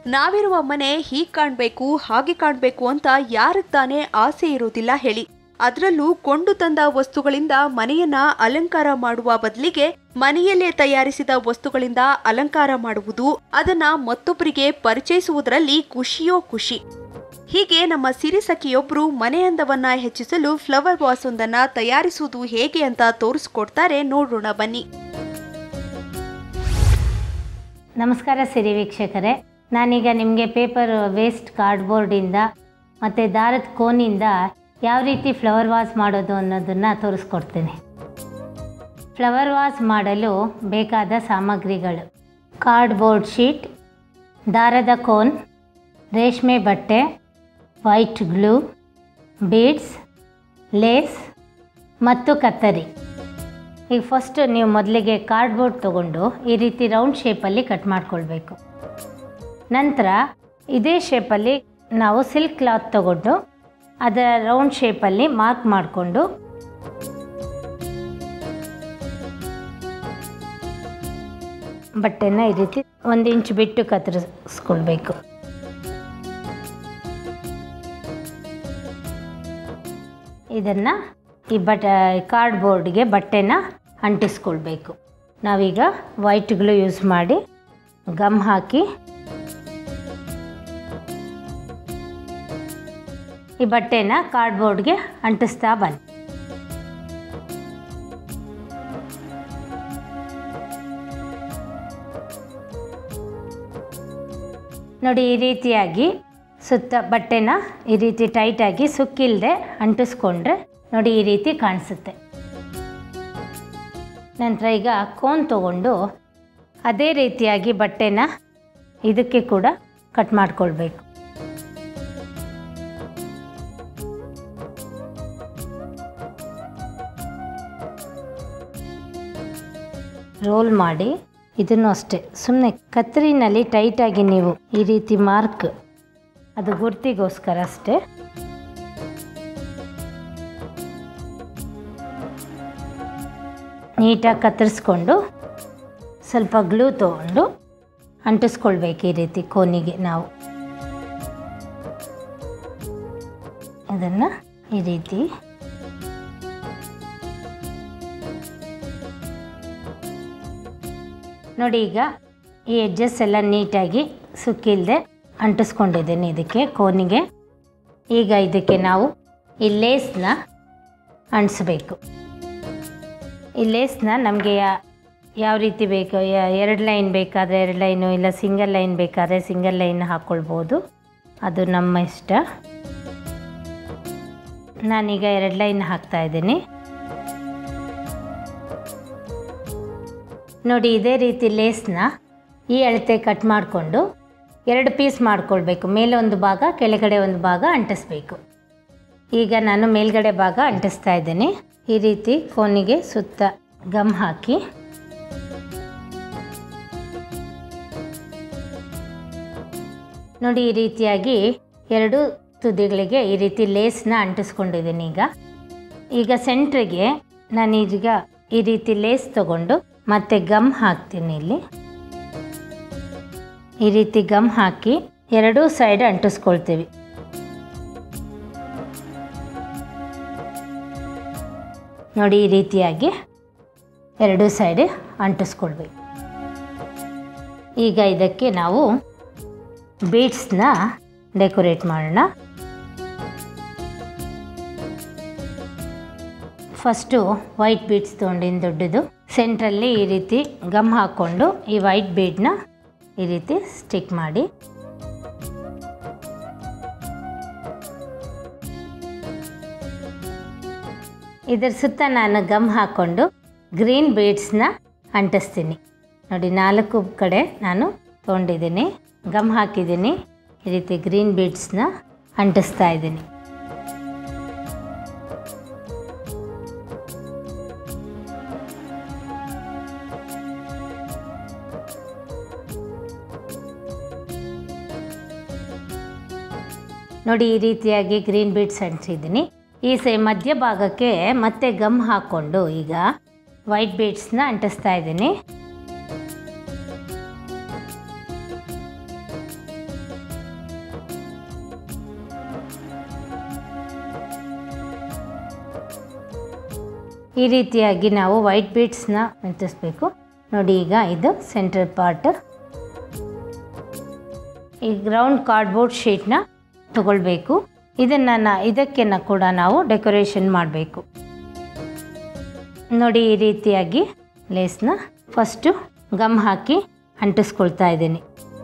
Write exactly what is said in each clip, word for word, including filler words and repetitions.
ನಾವಿರುವ ಮನೆ ಹೀಗೆ ಕಾಣಬೇಕು ಹಾಗೆ ಕಾಣಬೇಕು ಅಂತ ಯಾರಿಗೆ ತಾನೇ ಆಸೆ ಇರೋದಿಲ್ಲ ಹೇಳಿ. ಅದರಲ್ಲೂ ಕೊಂಡು ತಂದ ವಸ್ತುಗಳಿಂದ ಮನೆಯನ್ನ ಅಲಂಕಾರ ಮಾಡುವ ಬದಲಿಗೆ ಮನೆಯಲ್ಲೇ ತಯಾರಿಸಿದ ವಸ್ತುಗಳಿಂದ ಅಲಂಕಾರ ಮಾಡುವುದು, ಅದನ್ನ ಮತ್ತೊಬ್ಬರಿಗೆ ಪರಿಚಯಿಸುವುದರಲ್ಲಿ ಖುಷಿಯೋ ಖುಷಿ. ಹೀಗೆ ನಮ್ಮ ಸಿರಿಸಖಿಯೊಬ್ರು ಮನೆ ಅಂದವನ್ನ ಹೆಚ್ಚಿಸಲು ಫ್ಲವರ್ ವಾಸ್ ಒಂದನ್ನ ತಯಾರಿಸುವುದು ಹೇಗೆ ಅಂತ ತೋರಿಸ್ಕೊಡ್ತಾರೆ, ನೋಡೋಣ ಬನ್ನಿ. ನಮಸ್ಕಾರ ಸಿರಿ ವೀಕ್ಷಕರೇ, ನಾನೀಗ ನಿಮಗೆ ಪೇಪರ್ ವೇಸ್ಟ್ ಕಾರ್ಡ್ಬೋರ್ಡಿಂದ ಮತ್ತು ದಾರದ ಕೋನಿಂದ ಯಾವ ರೀತಿ ಫ್ಲವರ್ ವಾಸ್ ಮಾಡೋದು ಅನ್ನೋದನ್ನು ತೋರಿಸ್ಕೊಡ್ತೀನಿ. ಫ್ಲವರ್ ವಾಸ್ ಮಾಡಲು ಬೇಕಾದ ಸಾಮಗ್ರಿಗಳು: ಕಾರ್ಡ್ಬೋರ್ಡ್ ಶೀಟ್, ದಾರದ ಕೋನ್, ರೇಷ್ಮೆ ಬಟ್ಟೆ, ವೈಟ್ ಗ್ಲೂ, ಬೀಡ್ಸ್, ಲೇಸ್ ಮತ್ತು ಕತ್ತರಿ. ಈಗ ಫಸ್ಟ್ ನೀವು ಮೊದಲಿಗೆ ಕಾರ್ಡ್ಬೋರ್ಡ್ ತೊಗೊಂಡು ಈ ರೀತಿ ರೌಂಡ್ ಶೇಪಲ್ಲಿ ಕಟ್ ಮಾಡ್ಕೊಳ್ಬೇಕು. ನಂತರ ಇದೇ ಶೇಪಲ್ಲಿ ನಾವು ಸಿಲ್ಕ್ ಕ್ಲಾತ್ ತೊಗೊಂಡು ಅದರ ರೌಂಡ್ ಶೇಪಲ್ಲಿ ಮಾರ್ಕ್ ಮಾಡಿಕೊಂಡು ಬಟ್ಟೆನ ಈ ರೀತಿ ಒಂದು ಇಂಚ್ ಬಿಟ್ಟು ಕತ್ತರಿಸ್ಕೊಳ್ಬೇಕು. ಇದನ್ನು ಈ ಬಟ್ ಕಾರ್ಡ್ಬೋರ್ಡ್ಗೆ ಬಟ್ಟೆನ ಅಂಟಿಸ್ಕೊಳ್ಬೇಕು. ನಾವೀಗ ವೈಟ್ ಗ್ಲೂ ಯೂಸ್ ಮಾಡಿ ಗಮ್ ಹಾಕಿ ಈ ಬಟ್ಟೆನ ಕಾರ್ಡ್ಬೋರ್ಡ್ಗೆ ಅಂಟಿಸ್ತಾ ಬನ್ನಿ. ನೋಡಿ, ಈ ರೀತಿಯಾಗಿ ಸುತ್ತ ಬಟ್ಟೆನ ಈ ರೀತಿ ಟೈಟಾಗಿ ಸುಕ್ಕಿಲ್ಲದೆ ಅಂಟಿಸ್ಕೊಂಡ್ರೆ ನೋಡಿ ಈ ರೀತಿ ಕಾಣಿಸುತ್ತೆ. ನಂತರ ಈಗ ಕೋನ್ ತಗೊಂಡು ಅದೇ ರೀತಿಯಾಗಿ ಬಟ್ಟೆನ ಇದಕ್ಕೆ ಕೂಡ ಕಟ್ ಮಾಡಿಕೊಳ್ಬೇಕು. ರೋಲ್ ಮಾಡಿ ಇದನ್ನು ಅಷ್ಟೇ ಸುಮ್ಮನೆ ಕತ್ತರಿನಲ್ಲಿ ಟೈಟಾಗಿ ನೀವು ಈ ರೀತಿ ಮಾರ್ಕ್, ಅದು ಗುರ್ತಿಗೋಸ್ಕರ ಅಷ್ಟೇ. ನೀಟಾಗಿ ಕತ್ತರಿಸ್ಕೊಂಡು ಸ್ವಲ್ಪ ಗ್ಲೂ ತೊಗೊಂಡು ಅಂಟಿಸ್ಕೊಳ್ಬೇಕು ಈ ರೀತಿ ಕೋನಿಗೆ. ನಾವು ಇದನ್ನು ಈ ರೀತಿ ನೋಡಿ, ಈಗ ಈ ಎಡ್ಜಸ್ ಎಲ್ಲ ನೀಟಾಗಿ ಸುಕ್ಕಿಲ್ಲದೆ ಅಂಟಿಸ್ಕೊಂಡಿದ್ದೇನೆ ಇದಕ್ಕೆ ಕೋನಿಗೆ. ಈಗ ಇದಕ್ಕೆ ನಾವು ಈ ಲೇಸ್ನ ಅಂಟಿಸ್ಬೇಕು. ಈ ಲೇಸ್ನ ನಮಗೆ ಯಾವ ರೀತಿ ಬೇಕು, ಎರಡು ಲೈನ್ ಬೇಕಾದರೆ ಎರಡು ಲೈನು, ಇಲ್ಲ ಸಿಂಗಲ್ ಲೈನ್ ಬೇಕಾದರೆ ಸಿಂಗಲ್ ಲೈನ್ ಹಾಕ್ಕೊಳ್ಬೋದು, ಅದು ನಮ್ಮ ಇಷ್ಟ. ನಾನೀಗ ಎರಡು ಲೈನ್ ಹಾಕ್ತಾಯಿದ್ದೀನಿ. ನೋಡಿ, ಇದೇ ರೀತಿ ಲೇಸ್ನ ಈ ಅಳತೆ ಕಟ್ ಮಾಡಿಕೊಂಡು ಎರಡು ಪೀಸ್ ಮಾಡಿಕೊಳ್ಬೇಕು. ಮೇಲೆ ಒಂದು ಭಾಗ, ಕೆಳಗಡೆ ಒಂದು ಭಾಗ ಅಂಟಿಸ್ಬೇಕು. ಈಗ ನಾನು ಮೇಲ್ಗಡೆ ಭಾಗ ಅಂಟಿಸ್ತಾ ಇದ್ದೀನಿ. ಈ ರೀತಿ ಕೋನಿಗೆ ಸುತ್ತ ಗಮ್ ಹಾಕಿ ನೋಡಿ ಈ ರೀತಿಯಾಗಿ ಎರಡು ತುದಿಗಳಿಗೆ ಈ ರೀತಿ ಲೇಸ್ನ ಅಂಟಿಸ್ಕೊಂಡಿದ್ದೀನಿ. ಈಗ ಈಗ ಸೆಂಟ್ರಿಗೆ ನಾನೀಗ ಈ ರೀತಿ ಲೇಸ್ ತಗೊಂಡು ಮತ್ತೆ ಗಮ್ ಹಾಕ್ತೀನಿ. ಇಲ್ಲಿ ಈ ರೀತಿ ಗಮ್ ಹಾಕಿ ಎರಡೂ ಸೈಡ್ ಅಂಟಿಸ್ಕೊಳ್ತೀವಿ. ನೋಡಿ, ಈ ರೀತಿಯಾಗಿ ಎರಡೂ ಸೈಡ್ ಅಂಟಿಸ್ಕೊಳ್ಬೇಕು. ಈಗ ಇದಕ್ಕೆ ನಾವು ಬೀಡ್ಸ್ನ ಡೆಕೋರೇಟ್ ಮಾಡೋಣ. ಫಸ್ಟು ವೈಟ್ ಬೀಡ್ಸ್ ತೊಗೊಂಡಿನ ದೊಡ್ಡದು ಸೆಂಟ್ರಲ್ಲಿ ಈ ರೀತಿ ಗಮ್ ಹಾಕ್ಕೊಂಡು ಈ ವೈಟ್ ಬೀಡ್ನ ಈ ರೀತಿ ಸ್ಟಿಕ್ ಮಾಡಿ ಇದರ ಸುತ್ತ ನಾನು ಗಮ್ ಹಾಕ್ಕೊಂಡು ಗ್ರೀನ್ ಬೀಡ್ಸ್ನ ಅಂಟಿಸ್ತೀನಿ. ನೋಡಿ, ನಾಲ್ಕು ಕಡೆ ನಾನು ತೊಗೊಂಡಿದ್ದೀನಿ, ಗಮ್ ಹಾಕಿದ್ದೀನಿ. ಈ ರೀತಿ ಗ್ರೀನ್ ಬೀಡ್ಸ್ನ ಅಂಟಿಸ್ತಾ ಇದ್ದೀನಿ. ನೋಡಿ, ಈ ರೀತಿಯಾಗಿ ಗ್ರೀನ್ ಬೀಡ್ಸ್ ಅಂಟಿಸಿದ್ದೀನಿ. ಈ ಸೇ ಮಧ್ಯ ಭಾಗಕ್ಕೆ ಮತ್ತೆ ಗಮ್ ಹಾಕ್ಕೊಂಡು ಈಗ ವೈಟ್ ಬೀಡ್ಸ್ನ ಅಂಟಿಸ್ತಾ ಇದ್ದೀನಿ. ಈ ರೀತಿಯಾಗಿ ನಾವು ವೈಟ್ ಬೀಡ್ಸ್ನ ಅಂಟಿಸ್ಬೇಕು ನೋಡಿ. ಈಗ ಇದು ಸೆಂಟರ್ ಪಾರ್ಟ್. ಈ ಗ್ರೌಂಡ್ ಕಾರ್ಡ್ಬೋರ್ಡ್ ಶೀಟ್ನ ತಗೊಳ್ಬೇಕು. ಇದನ್ನು ನಾ ಇದಕ್ಕೆ ಕೂಡ ನಾವು ಡೆಕೋರೇಷನ್ ಮಾಡಬೇಕು ನೋಡಿ. ಈ ರೀತಿಯಾಗಿ ಲೇಸ್ನ ಫಸ್ಟು ಗಮ್ ಹಾಕಿ ಅಂಟಿಸ್ಕೊಳ್ತಾ ಇದ್ದೀನಿ.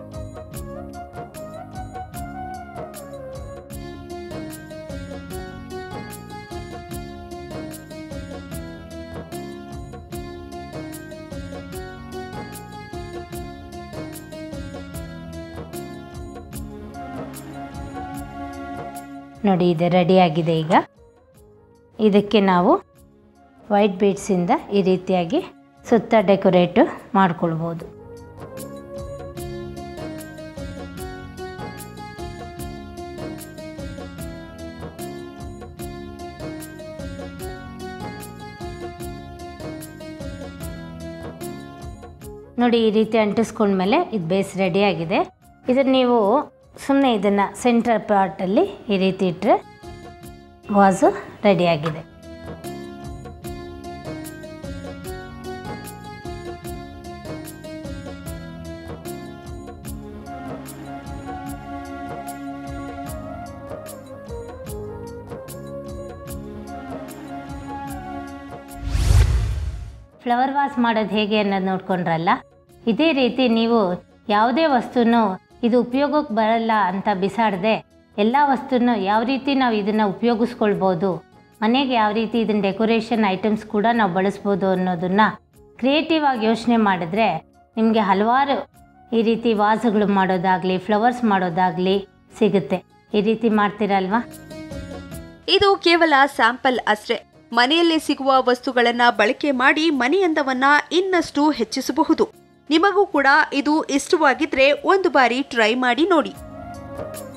ನೋಡಿ ಇದು ರೆಡಿಯಾಗಿದೆ. ಈಗ ಇದಕ್ಕೆ ನಾವು ವೈಟ್ ಬೀಡ್ಸಿಂದ ಈ ರೀತಿಯಾಗಿ ಸುತ್ತ ಡೆಕೋರೇಟ್ ಮಾಡ್ಕೊಳ್ಬೋದು. ನೋಡಿ ಈ ರೀತಿ ಅಂಟಿಸ್ಕೊಂಡ್ಮೇಲೆ ಇದು ಬೇಸ್ ರೆಡಿಯಾಗಿದೆ. ಇದನ್ನು ನೀವು ಸುಮ್ಮನೆ ಇದನ್ನು ಸೆಂಟರ್ ಪಾರ್ಟಲ್ಲಿ ಈ ರೀತಿ ಇಟ್ಟರೆ ವಾಸು ರೆಡಿಯಾಗಿದೆ. ಫ್ಲವರ್ ವಾಸ್ ಮಾಡೋದು ಹೇಗೆ ಅನ್ನೋದು ನೋಡ್ಕೊಂಡ್ರಲ್ಲ. ಇದೇ ರೀತಿ ನೀವು ಯಾವುದೇ ವಸ್ತುನೂ ಇದು ಉಪಯೋಗಕ್ಕೆ ಬರಲ್ಲ ಅಂತ ಬಿಸಾಡದೆ ಎಲ್ಲ ವಸ್ತುನೂ ಯಾವ ರೀತಿ ನಾವು ಇದನ್ನು ಉಪಯೋಗಿಸ್ಕೊಳ್ಬೋದು, ಮನೆಗೆ ಯಾವ ರೀತಿ ಇದನ್ನು ಡೆಕೋರೇಷನ್ ಐಟಮ್ಸ್ ಕೂಡ ನಾವು ಬಳಸ್ಬೋದು ಅನ್ನೋದನ್ನು ಕ್ರಿಯೇಟಿವ್ ಆಗಿ ಯೋಚನೆ ಮಾಡಿದ್ರೆ ನಿಮಗೆ ಹಲವಾರು ಈ ರೀತಿ ವಾಸ್ಗಳು ಮಾಡೋದಾಗಲಿ ಫ್ಲವರ್ಸ್ ಮಾಡೋದಾಗಲಿ ಸಿಗುತ್ತೆ. ಈ ರೀತಿ ಮಾಡ್ತೀರಲ್ವಾ? ಇದು ಕೇವಲ ಸ್ಯಾಂಪಲ್ ಅಷ್ಟೇ. ಮನೆಯಲ್ಲೇ ಸಿಗುವ ವಸ್ತುಗಳನ್ನ ಬಳಕೆ ಮಾಡಿ ಮನೆಯಂದವನ್ನ ಇನ್ನಷ್ಟು ಹೆಚ್ಚಿಸಬಹುದು. ನಿಮಗೂ ಕೂಡ ಇದು ಇಷ್ಟವಾಗಿದ್ರೆ ಒಂದು ಬಾರಿ ಟ್ರೈ ಮಾಡಿ ನೋಡಿ.